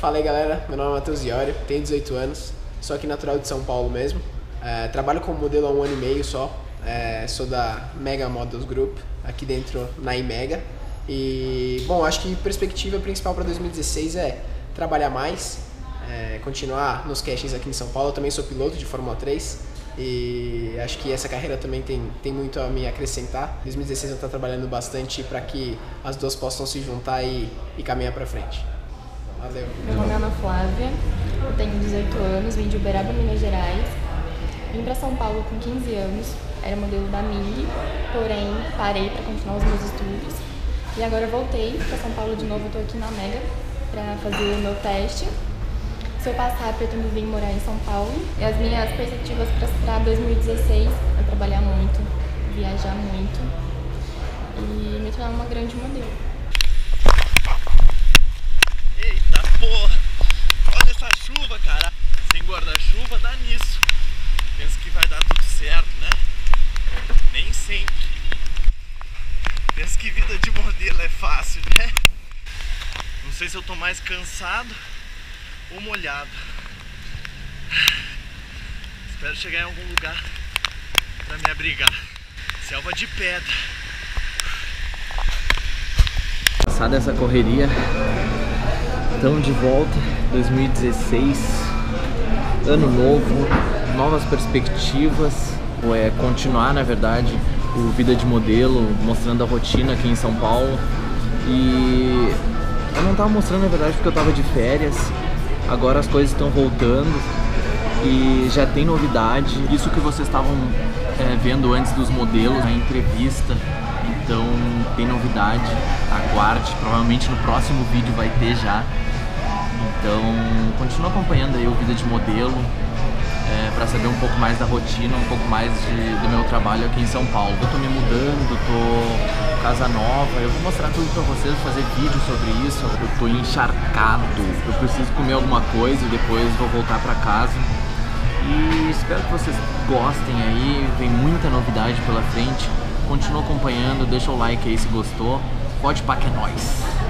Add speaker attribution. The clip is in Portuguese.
Speaker 1: Fala aí galera, meu nome é Matheus Iório, tenho 18 anos, sou aqui natural de São Paulo mesmo. Trabalho como modelo há 1 ano e meio só, sou da Mega Models Group, aqui dentro na Imega. E, bom, acho que a perspectiva principal para 2016 é trabalhar mais, continuar nos castings aqui em São Paulo. Eu também sou piloto de Fórmula 3 e acho que essa carreira também tem muito a me acrescentar. Em 2016 eu estou trabalhando bastante para que as duas possam se juntar e caminhar para frente. Valeu.
Speaker 2: Meu nome é Ana Flávia, eu tenho 18 anos, vim de Uberaba, Minas Gerais. Vim para São Paulo com 15 anos, era modelo da Ming, porém parei para continuar os meus estudos. E agora voltei para São Paulo de novo, estou aqui na Mega para fazer o meu teste. Se eu passar, pretendo vir morar em São Paulo. E as minhas perspectivas para 2016 é trabalhar muito, viajar muito e me tornar uma grande modelo.
Speaker 3: Eita porra! Olha essa chuva, cara! Sem guarda-chuva dá nisso. Penso que vai dar tudo certo, né? Nem sempre. Penso que vida de modelo é fácil, né? Não sei se eu tô mais cansado ou molhado. Espero chegar em algum lugar pra me abrigar. Selva de pedra.
Speaker 4: Passada essa correria, estamos de volta, 2016, ano novo, novas perspectivas, continuar na verdade o Vida de Modelo, mostrando a rotina aqui em São Paulo. E eu não estava mostrando na verdade porque eu estava de férias, agora as coisas estão voltando e já tem novidade. Isso que vocês estavam vendo antes dos modelos, a entrevista. Então tem novidade, aguarde, provavelmente no próximo vídeo vai ter já. Então continua acompanhando aí o Vida de Modelo para saber um pouco mais da rotina, um pouco mais do meu trabalho aqui em São Paulo. Eu tô me mudando, tô casa nova, eu vou mostrar tudo pra vocês, fazer vídeo sobre isso. Eu tô encharcado, eu preciso comer alguma coisa e depois vou voltar pra casa. E espero que vocês gostem aí, tem muita novidade pela frente. Continua acompanhando, deixa o like aí se gostou. Pode pá que é nóis!